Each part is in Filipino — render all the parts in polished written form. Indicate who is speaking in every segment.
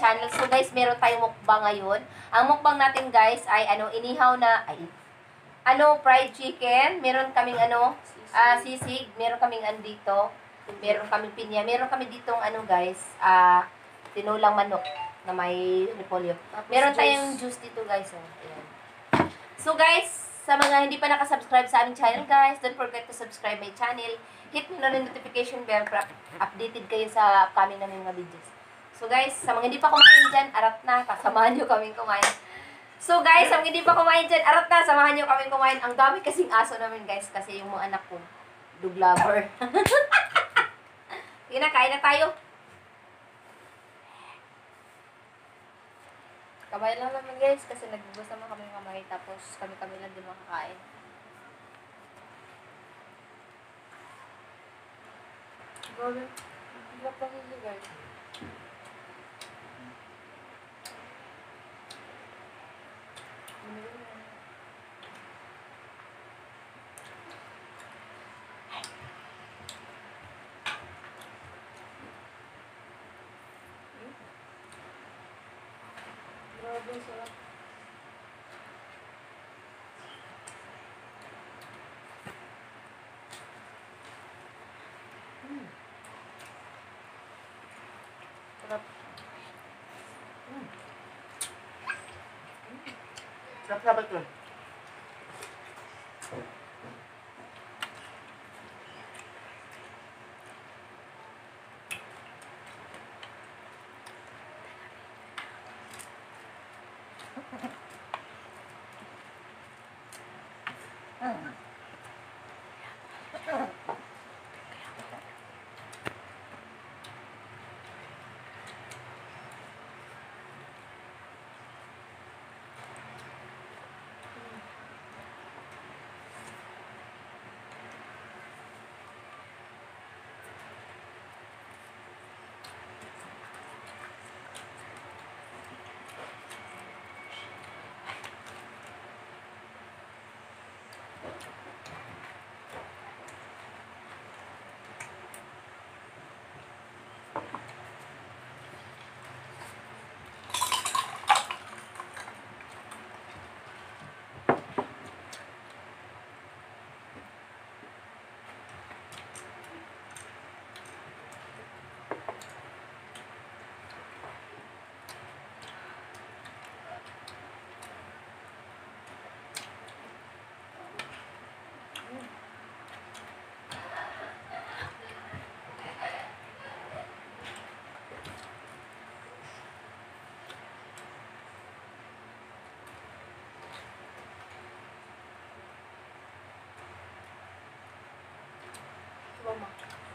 Speaker 1: channel. So guys, meron tayong mukbang ngayon. Ang mukbang natin guys ay inihaw na, fried chicken. Meron kaming sisig. Meron kaming dito. Meron kaming pinya. Meron kami ditong guys, tinulang manok na may repolyo. Meron tayong juice dito guys. Ayan. So guys, sa mga hindi pa nakasubscribe sa aming channel guys, don't forget to subscribe my channel. Hit mo na rin notification bell para updated kayo sa upcoming namin mga videos. So guys, sa mga hindi pa kumain dyan, arat na, kasamahan nyo kaming kumain. So guys, sa mga hindi pa kumain dyan, arat na, samahan nyo kaming kumain. Ang dami kasing aso namin guys, kasi yung mga anak ko, dog lover. Sige na, kain na tayo. Kamay lang naman guys, kasi nagbubukas naman kami ng kamay, tapos kami-kami lang din makakain. Grabe, hirap lang hindi guys. Grabe, sarap. Sarap. Sarap ito. Mama.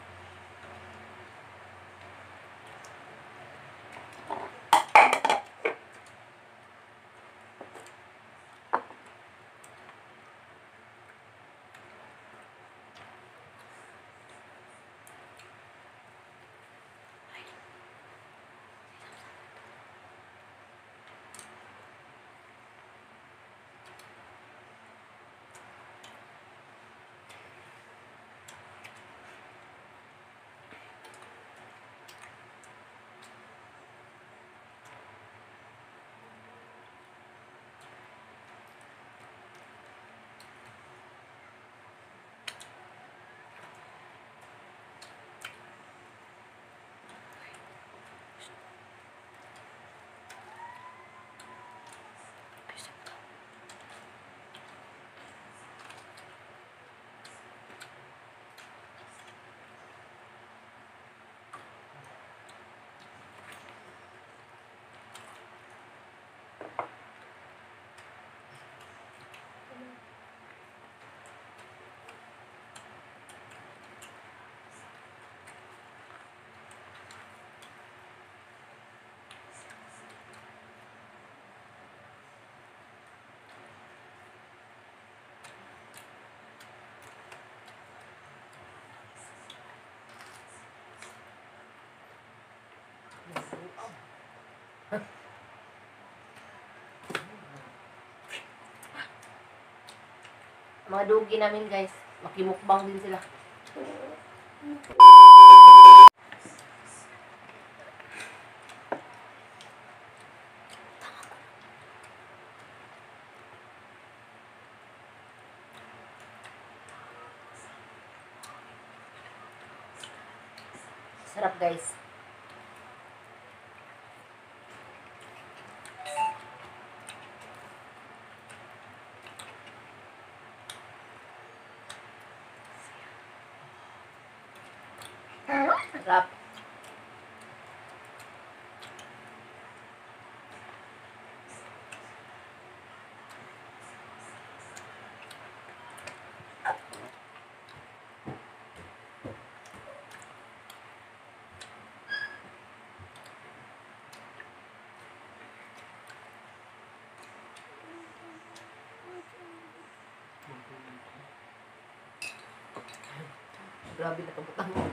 Speaker 1: Mga dugi namin guys, makimukbang din sila. Sarap guys. Sarap. Grabe na kabutang mo.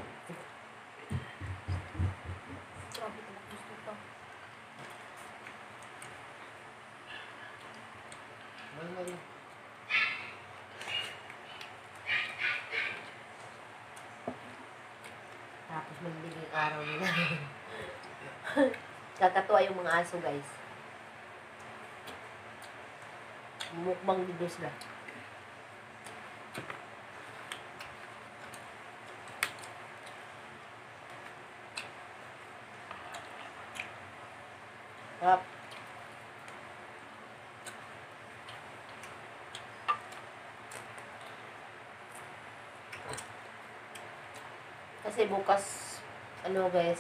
Speaker 1: Grabe na gusto ito. Tapos maligig yung araw nila. Kakatuwa yung mga aso guys. Mukbang video sila. Sarap. Kasi bukas, ano guys,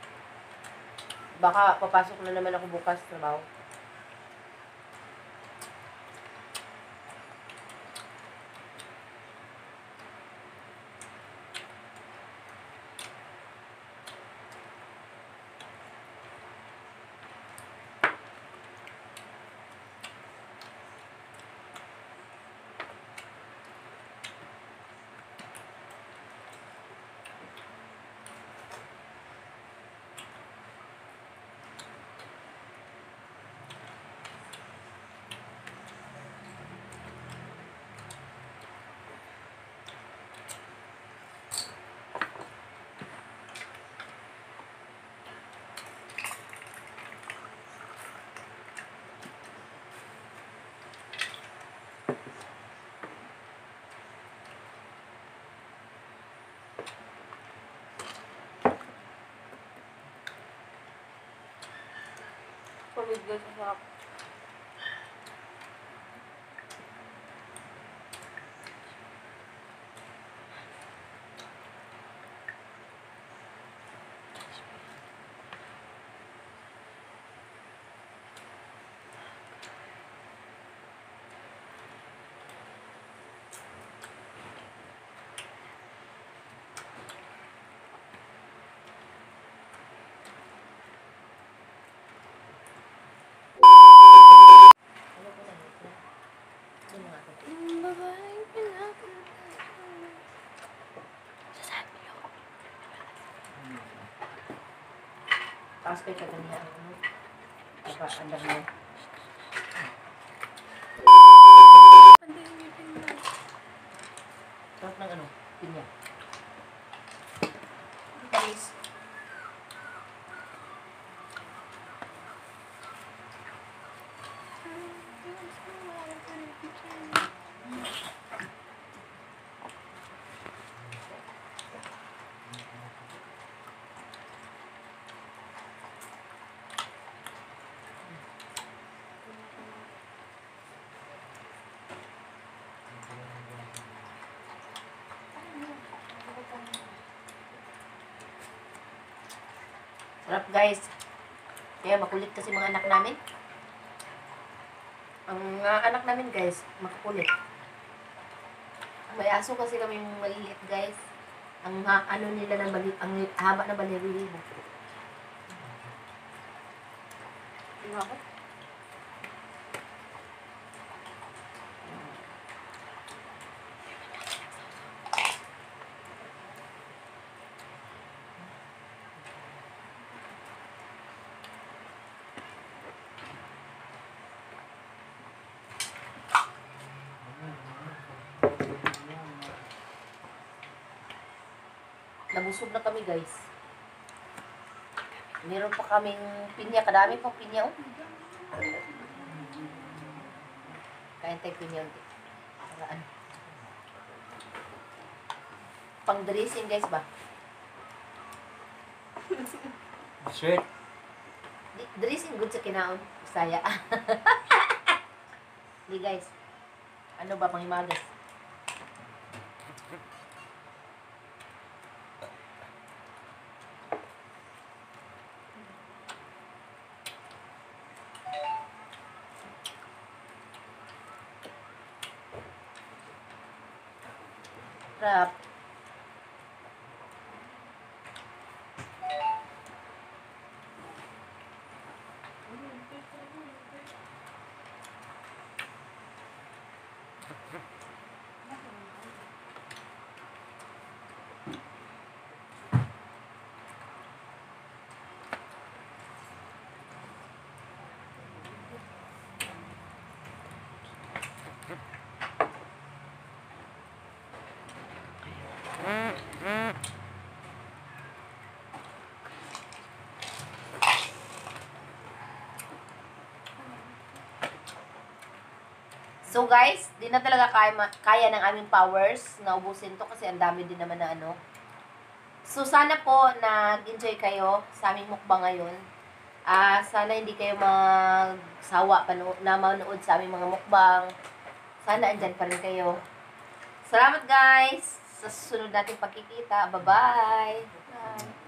Speaker 1: baka papasok na naman ako bukas trabaho. Pamig guys, ang sarap. Tapos kayo kaganihan ano? Andar mo. Tapos ng ano? Pinya. Tamis. Sarap guys. Kaya makulit kasi mga anak namin. Ang anak namin guys, makukulit. May aso kasi kami maliliit guys. Ang ano nila ng ang haba na balirili mo. Tingnan ako. Nabusog na kami guys. Meron pa kaming pinya. Kadami pang pinya. Oh. Kain tayo pinya. Paraan. Pang dressing guys ba?
Speaker 2: Sweet.
Speaker 1: Dressing good sa kinaon. Saya. Di guys. Ano ba pang himagas? Rap. So guys, di na talaga kaya ng aming powers na ubusin to kasi ang dami din naman na ano. So sana po nag-enjoy kayo sa aming mukbang ngayon. Sana hindi kayo magsawa na manood sa aming mga mukbang. Sana andyan pa rin kayo. Salamat guys sa susunod nating pagkikita. Bye-bye! Bye!